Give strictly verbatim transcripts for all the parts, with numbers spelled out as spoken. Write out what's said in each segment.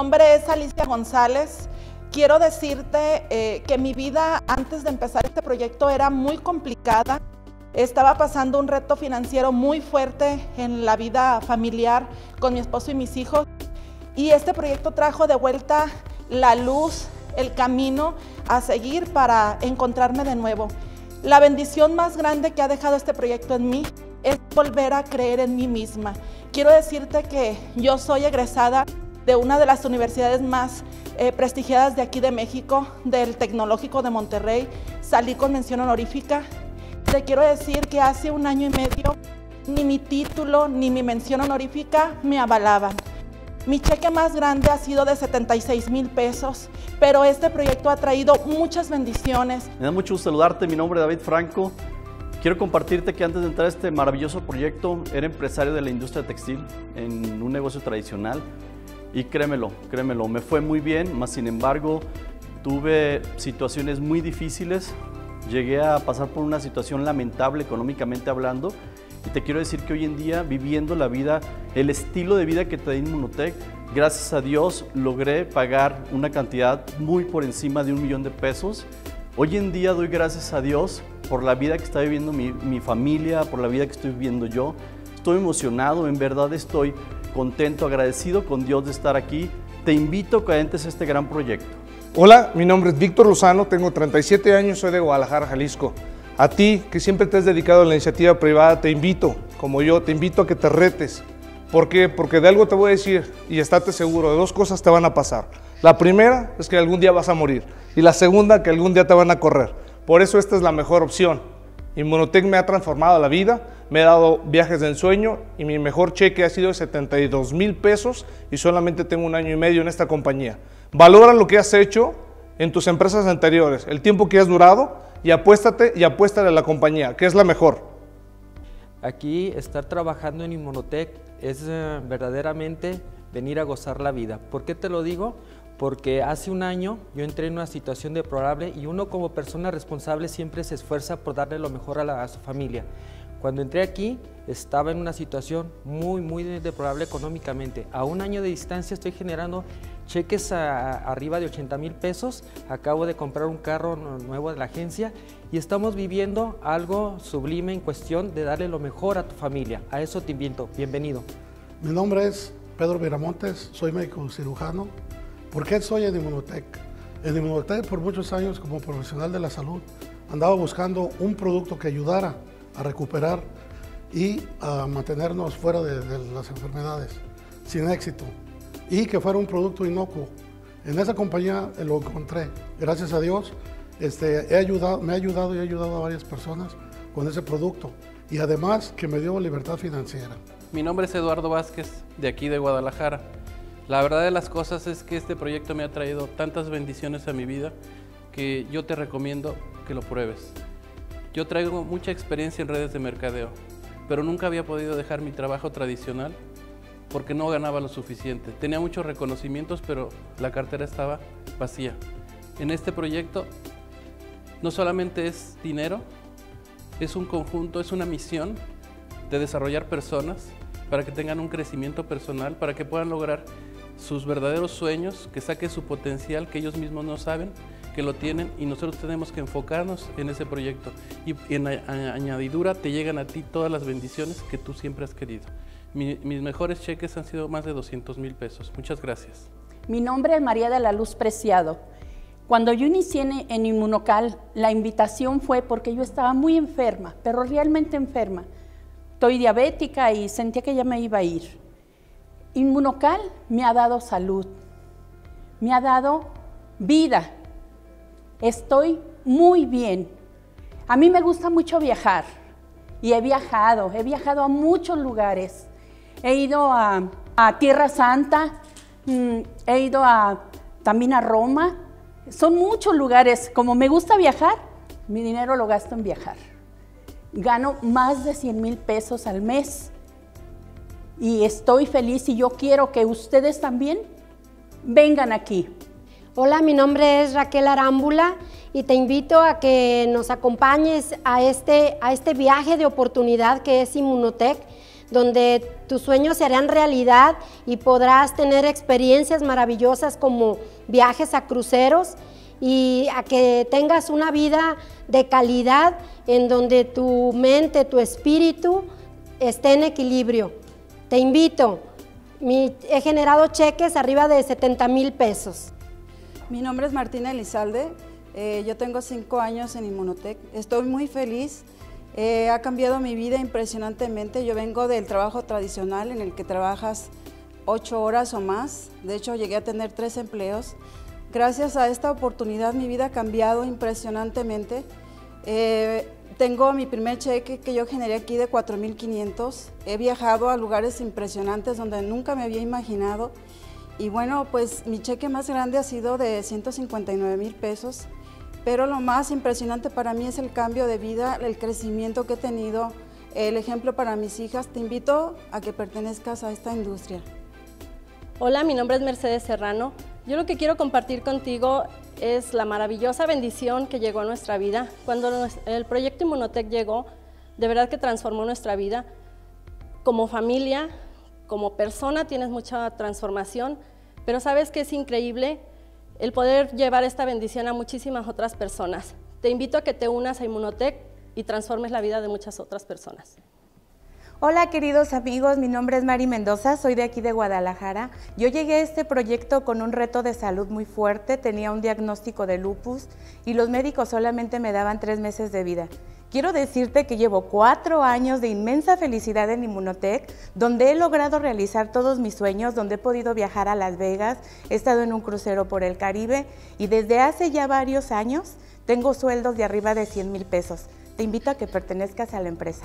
nombre es Alicia González. Quiero decirte eh, que mi vida antes de empezar este proyecto era muy complicada. Estaba pasando un reto financiero muy fuerte en la vida familiar con mi esposo y mis hijos. Y este proyecto trajo de vuelta la luz, el camino a seguir para encontrarme de nuevo. La bendición más grande que ha dejado este proyecto en mí es volver a creer en mí misma. Quiero decirte que yo soy egresada de una de las universidades más eh, prestigiadas de aquí de México, del Tecnológico de Monterrey. Salí con mención honorífica. Te quiero decir que hace un año y medio ni mi título ni mi mención honorífica me avalaban. Mi cheque más grande ha sido de setenta y seis mil pesos, pero este proyecto ha traído muchas bendiciones. Me da mucho gusto saludarte, mi nombre es David Franco. Quiero compartirte que antes de entrar a este maravilloso proyecto era empresario de la industria textil en un negocio tradicional. Y créemelo, créemelo, me fue muy bien, mas sin embargo tuve situaciones muy difíciles, llegué a pasar por una situación lamentable económicamente hablando y te quiero decir que hoy en día viviendo la vida, el estilo de vida que trae Inmunotech, gracias a Dios logré pagar una cantidad muy por encima de un millón de pesos. Hoy en día doy gracias a Dios por la vida que está viviendo mi, mi familia, por la vida que estoy viviendo yo. Estoy emocionado, en verdad estoy contento, agradecido con Dios de estar aquí. Te invito a que entres a este gran proyecto. Hola, mi nombre es Víctor Lozano, tengo treinta y siete años, soy de Guadalajara, Jalisco. A ti, que siempre te has dedicado a la iniciativa privada, te invito, como yo, te invito a que te retes. ¿Por qué? Porque de algo te voy a decir y estate seguro, de dos cosas te van a pasar. La primera es que algún día vas a morir y la segunda, que algún día te van a correr. Por eso esta es la mejor opción. Inmunotech me ha transformado la vida, me ha dado viajes de ensueño y mi mejor cheque ha sido de setenta y dos mil pesos y solamente tengo un año y medio en esta compañía. Valora lo que has hecho en tus empresas anteriores, el tiempo que has durado y apuéstate y apuéstale a la compañía, que es la mejor. Aquí estar trabajando en Inmunotech es eh, verdaderamente venir a gozar la vida. ¿Por qué te lo digo? Porque hace un año yo entré en una situación deplorable y uno como persona responsable siempre se esfuerza por darle lo mejor a, la, a su familia. Cuando entré aquí estaba en una situación muy, muy deplorable económicamente. A un año de distancia estoy generando cheques a, a arriba de ochenta mil pesos. Acabo de comprar un carro nuevo de la agencia y estamos viviendo algo sublime en cuestión de darle lo mejor a tu familia. A eso te invito. Bienvenido. Mi nombre es Pedro Viramontes, soy médico cirujano. ¿Por qué soy en Inmunotech? En Inmunotech por muchos años como profesional de la salud andaba buscando un producto que ayudara a recuperar y a mantenernos fuera de, de las enfermedades, sin éxito, y que fuera un producto inocuo. En esa compañía lo encontré, gracias a Dios, este, he ayudado, me ha ayudado y he ayudado a varias personas con ese producto, y además que me dio libertad financiera. Mi nombre es Eduardo Vázquez, de aquí de Guadalajara. La verdad de las cosas es que este proyecto me ha traído tantas bendiciones a mi vida que yo te recomiendo que lo pruebes. Yo traigo mucha experiencia en redes de mercadeo, pero nunca había podido dejar mi trabajo tradicional porque no ganaba lo suficiente. Tenía muchos reconocimientos, pero la cartera estaba vacía. En este proyecto no solamente es dinero, es un conjunto, es una misión de desarrollar personas para que tengan un crecimiento personal, para que puedan lograr sus verdaderos sueños, que saquen su potencial que ellos mismos no saben que lo tienen, y nosotros tenemos que enfocarnos en ese proyecto y en añadidura te llegan a ti todas las bendiciones que tú siempre has querido. Mi, mis mejores cheques han sido más de doscientos mil pesos. Muchas gracias. Mi nombre es María de la Luz Preciado. Cuando yo inicié en, en Inmunocal, la invitación fue porque yo estaba muy enferma, pero realmente enferma. Estoy diabética y sentía que ya me iba a ir. Inmunocal me ha dado salud, me ha dado vida. Estoy muy bien. A mí me gusta mucho viajar y he viajado, he viajado a muchos lugares. He ido a, a Tierra Santa, mmm, he ido a, también a Roma. Son muchos lugares. Como me gusta viajar, mi dinero lo gasto en viajar. Gano más de cien mil pesos al mes y estoy feliz y yo quiero que ustedes también vengan aquí. Hola, mi nombre es Raquel Arámbula y te invito a que nos acompañes a este, a este viaje de oportunidad que es Inmunotech, donde tus sueños se harán realidad y podrás tener experiencias maravillosas como viajes a cruceros y a que tengas una vida de calidad en donde tu mente, tu espíritu esté en equilibrio. Te invito, mi, he generado cheques arriba de setenta mil pesos. Mi nombre es Martina Elizalde, eh, yo tengo cinco años en Inmunotech, estoy muy feliz. Eh, ha cambiado mi vida impresionantemente. Yo vengo del trabajo tradicional en el que trabajas ocho horas o más. De hecho, llegué a tener tres empleos. Gracias a esta oportunidad, mi vida ha cambiado impresionantemente. Eh, tengo mi primer cheque que yo generé aquí de cuatro mil quinientos. He viajado a lugares impresionantes donde nunca me había imaginado. Y bueno, pues mi cheque más grande ha sido de ciento cincuenta y nueve mil pesos. Pero lo más impresionante para mí es el cambio de vida, el crecimiento que he tenido, el ejemplo para mis hijas. Te invito a que pertenezcas a esta industria. Hola, mi nombre es Mercedes Serrano. Yo lo que quiero compartir contigo es la maravillosa bendición que llegó a nuestra vida. Cuando el proyecto Inmunotech llegó, de verdad que transformó nuestra vida. Como familia, como persona tienes mucha transformación, pero ¿sabes qué es increíble? El poder llevar esta bendición a muchísimas otras personas. Te invito a que te unas a Inmunotech y transformes la vida de muchas otras personas. Hola queridos amigos, mi nombre es Mari Mendoza, soy de aquí de Guadalajara. Yo llegué a este proyecto con un reto de salud muy fuerte, tenía un diagnóstico de lupus y los médicos solamente me daban tres meses de vida. Quiero decirte que llevo cuatro años de inmensa felicidad en Inmunotech, donde he logrado realizar todos mis sueños, donde he podido viajar a Las Vegas, he estado en un crucero por el Caribe y desde hace ya varios años tengo sueldos de arriba de cien mil pesos. Te invito a que pertenezcas a la empresa.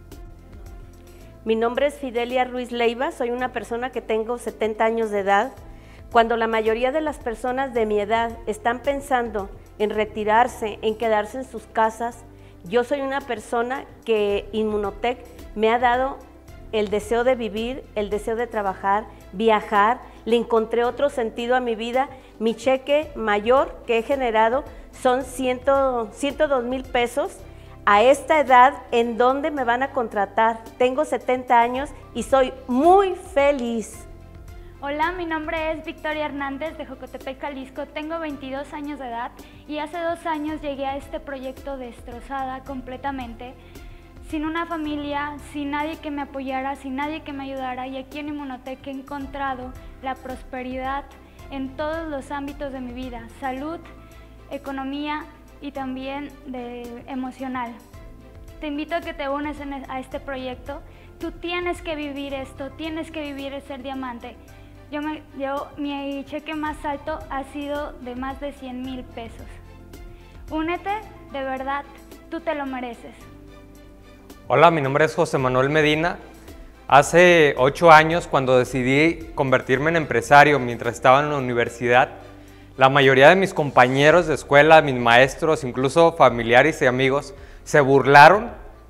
Mi nombre es Fidelia Ruiz Leiva, soy una persona que tengo setenta años de edad. Cuando la mayoría de las personas de mi edad están pensando en retirarse, en quedarse en sus casas, yo soy una persona que Inmunotech me ha dado el deseo de vivir, el deseo de trabajar, viajar, le encontré otro sentido a mi vida. Mi cheque mayor que he generado son ciento dos mil pesos. A esta edad, ¿en dónde me van a contratar? Tengo setenta años y soy muy feliz. Hola, mi nombre es Victoria Hernández de Jocotepec, Jalisco. Tengo veintidós años de edad y hace dos años llegué a este proyecto destrozada completamente, sin una familia, sin nadie que me apoyara, sin nadie que me ayudara. Y aquí en Inmunotech he encontrado la prosperidad en todos los ámbitos de mi vida, salud, economía y también de emocional. Te invito a que te unes en, a este proyecto. Tú tienes que vivir esto, tienes que vivir el ser diamante. Yo me, yo, mi cheque más alto ha sido de más de cien mil pesos. Únete, de verdad, tú te lo mereces. Hola, mi nombre es José Manuel Medina. Hace ocho años, cuando decidí convertirme en empresario mientras estaba en la universidad, la mayoría de mis compañeros de escuela, mis maestros, incluso familiares y amigos, se burlaron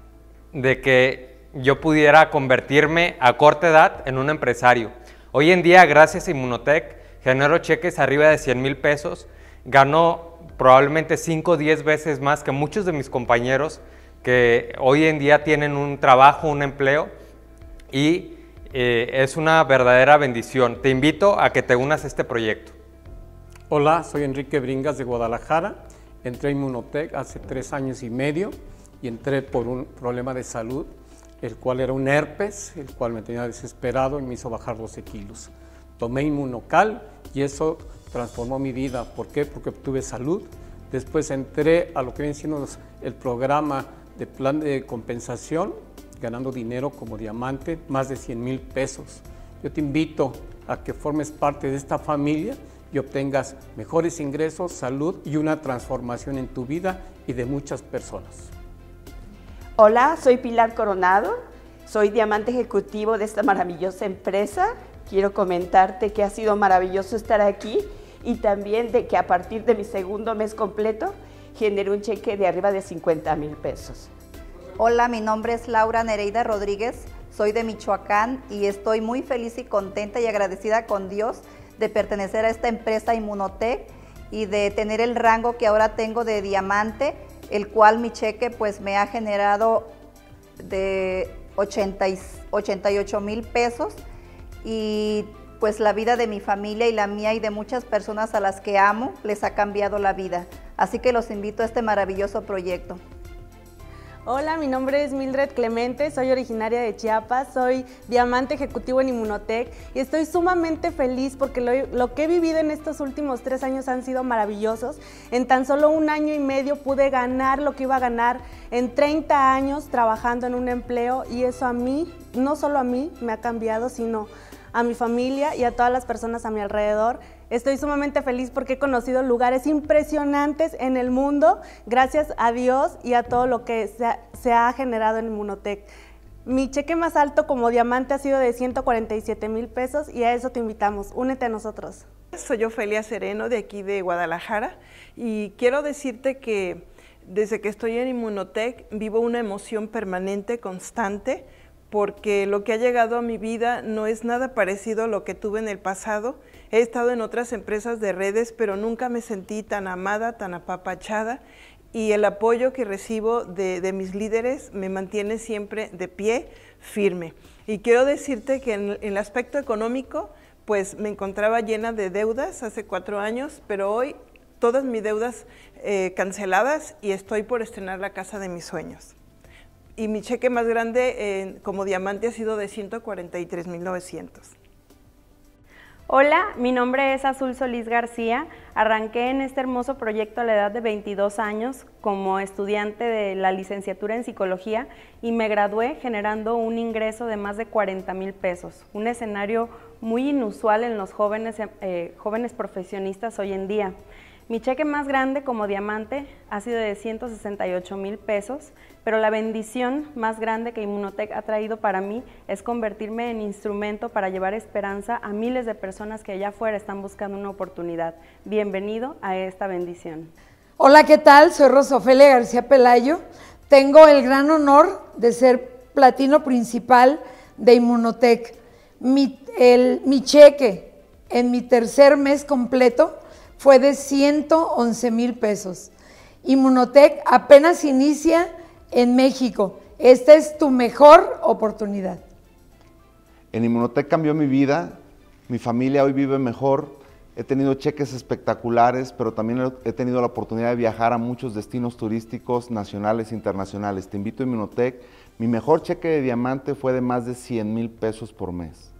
de que yo pudiera convertirme a corta edad en un empresario. Hoy en día, gracias a Inmunotech, genero cheques arriba de cien mil pesos, gano probablemente cinco o diez veces más que muchos de mis compañeros que hoy en día tienen un trabajo, un empleo, y eh, es una verdadera bendición. Te invito a que te unas a este proyecto. Hola, soy Enrique Bringas de Guadalajara. Entré a Inmunotech hace tres años y medio y entré por un problema de salud, el cual era un herpes, el cual me tenía desesperado y me hizo bajar doce kilos. Tomé Inmunocal y eso transformó mi vida. ¿Por qué? Porque obtuve salud. Después entré a lo que viene siendo el programa de plan de compensación, ganando dinero como diamante, más de cien mil pesos. Yo te invito a que formes parte de esta familia y obtengas mejores ingresos, salud y una transformación en tu vida y de muchas personas. Hola, soy Pilar Coronado, soy diamante ejecutivo de esta maravillosa empresa. Quiero comentarte que ha sido maravilloso estar aquí y también de que a partir de mi segundo mes completo generé un cheque de arriba de cincuenta mil pesos. Hola, mi nombre es Laura Nereida Rodríguez, soy de Michoacán y estoy muy feliz y contenta y agradecida con Dios de pertenecer a esta empresa Inmunotech y de tener el rango que ahora tengo de diamante, el cual mi cheque pues me ha generado de ochenta ochenta y ocho mil pesos y pues la vida de mi familia y la mía y de muchas personas a las que amo les ha cambiado la vida. Así que los invito a este maravilloso proyecto. Hola, mi nombre es Mildred Clemente, soy originaria de Chiapas, soy diamante ejecutivo en Immunotec y estoy sumamente feliz porque lo, lo que he vivido en estos últimos tres años han sido maravillosos. En tan solo un año y medio pude ganar lo que iba a ganar en treinta años trabajando en un empleo y eso a mí, no solo a mí, me ha cambiado, sino a mi familia y a todas las personas a mi alrededor. Estoy sumamente feliz porque he conocido lugares impresionantes en el mundo, gracias a Dios y a todo lo que se ha, se ha generado en Immunotec. Mi cheque más alto como diamante ha sido de ciento cuarenta y siete mil pesos y a eso te invitamos. Únete a nosotros. Soy Ofelia Sereno de aquí de Guadalajara y quiero decirte que desde que estoy en Immunotec vivo una emoción permanente, constante, porque lo que ha llegado a mi vida no es nada parecido a lo que tuve en el pasado. He estado en otras empresas de redes, pero nunca me sentí tan amada, tan apapachada, y el apoyo que recibo de, de mis líderes me mantiene siempre de pie, firme. Y quiero decirte que en, en el aspecto económico, pues me encontraba llena de deudas hace cuatro años, pero hoy todas mis deudas eh, canceladas y estoy por estrenar la casa de mis sueños. Y mi cheque más grande eh, como diamante ha sido de ciento cuarenta y tres mil novecientos. Hola, mi nombre es Azul Solís García. Arranqué en este hermoso proyecto a la edad de veintidós años como estudiante de la licenciatura en Psicología y me gradué generando un ingreso de más de cuarenta mil pesos. Un escenario muy inusual en los jóvenes, eh, jóvenes profesionistas hoy en día. Mi cheque más grande como diamante ha sido de ciento sesenta y ocho mil pesos, pero la bendición más grande que Immunotec ha traído para mí es convertirme en instrumento para llevar esperanza a miles de personas que allá afuera están buscando una oportunidad. Bienvenido a esta bendición. Hola, ¿qué tal? Soy Rosofelia García Pelayo. Tengo el gran honor de ser platino principal de Immunotec. Mi, el, mi cheque en mi tercer mes completo fue de ciento once mil pesos. Immunotec apenas inicia en México. Esta es tu mejor oportunidad. En Immunotec cambió mi vida, mi familia hoy vive mejor, he tenido cheques espectaculares, pero también he tenido la oportunidad de viajar a muchos destinos turísticos nacionales e internacionales. Te invito a Immunotec, mi mejor cheque de diamante fue de más de cien mil pesos por mes.